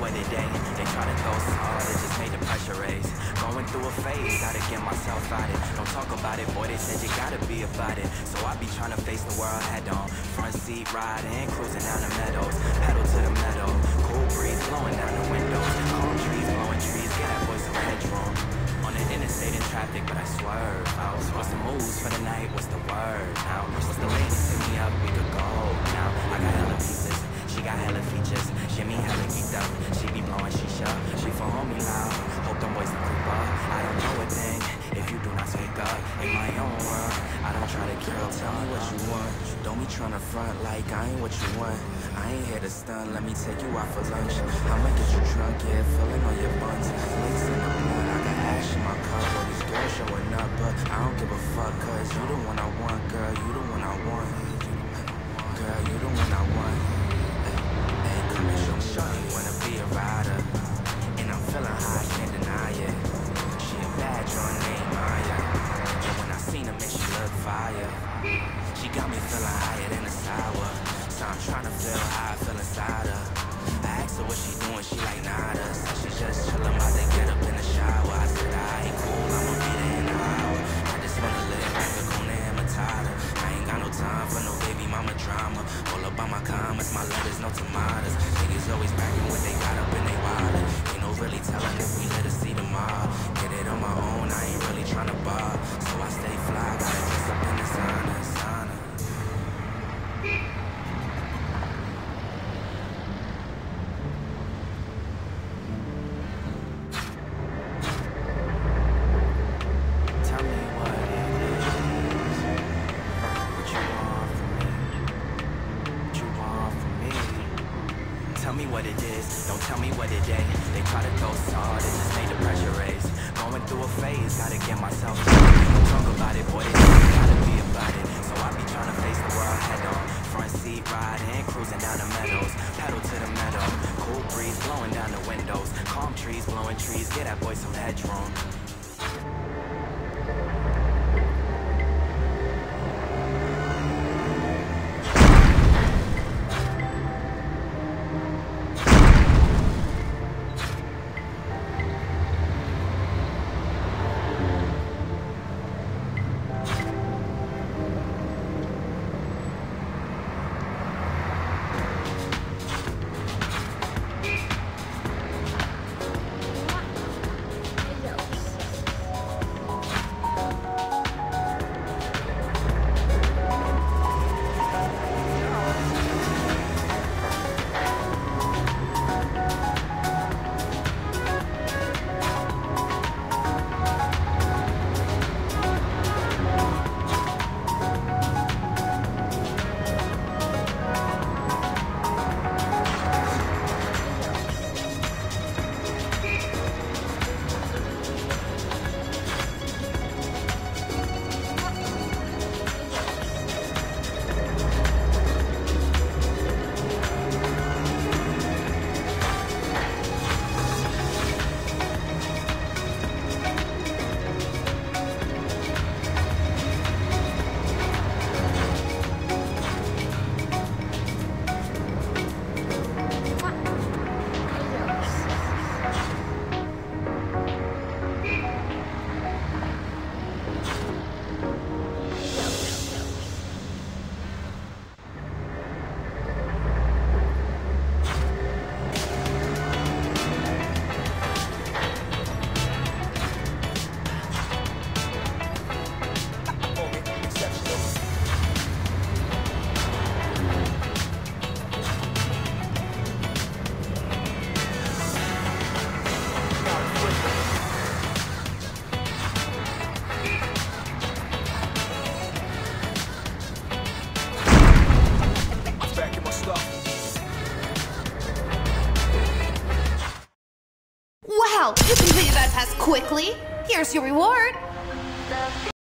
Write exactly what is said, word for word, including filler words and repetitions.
what today. They try to go hard, it just made the pressure raise. Going through a phase, gotta get myself out it. Don't talk about it, boy, they said you gotta be about it. So I be trying to face the world head on. Front seat riding, cruising down the meadows. Pedal to the meadow, cool breeze blowing down the windows. Calm trees, blowing trees, get that boy some headroom. On the interstate in traffic, but I swerve out. What's the moves for the night? What's the word now? What's the ladies hit me up? We could go now. I got hella pieces, she got hella features. Shimmy hella geeked up, she be blowing shisha. She for homie loud, hope them boys don't creep up. I don't know a thing if you do not speak up. In my own world, I don't try to kill. Tell me what you want, don't be trying to front like I ain't what you want. I ain't here to stun, let me take you out for lunch. I'ma get you drunk, yeah, feeling on your buns. Links in the blunt, I got ash in my cup. All these girls showing up, but I don't give a fuck. Cause you the one I want, girl, you the one I want. Girl, you the one I want. Hey, come and show me shorty, wanna be a rider. And I'm feeling high, can't deny it. She a bad joint named Maya. And when I seen her, man, she look fire. She got me feeling higher than a sour. So I'm trying to feel how I feel inside her. I asked her what she doing, she like nada. So she just chillin', about to get up in the shower. I said, I ain't cool, I'ma be there in an hour. I just wanna live like a Kuna and Matata. I ain't got no time for no baby mama drama. All up on my comments, my letters, no tomatoes. Niggas always packing what they got up in they wallet. Ain't no really telling if we let us see tomorrow. Get it on my own, I ain't really trying to bar. So I stay fly, gotta dress up in the sauna, sauna. Tell me what it is, don't tell me what it ain't. They try to go hard, it just made the pressure raise. Going through a phase, gotta get myself out. Don't talk about it, boy, they say you gotta be about it. So I be trying to face the world head on. Front seat riding, cruising down the meadows. Pedal to the meadow, cool breeze blowing down the windows. Calm trees, blowing trees, get that boy some headroom. Wow, you completed that task quickly. Here's your reward.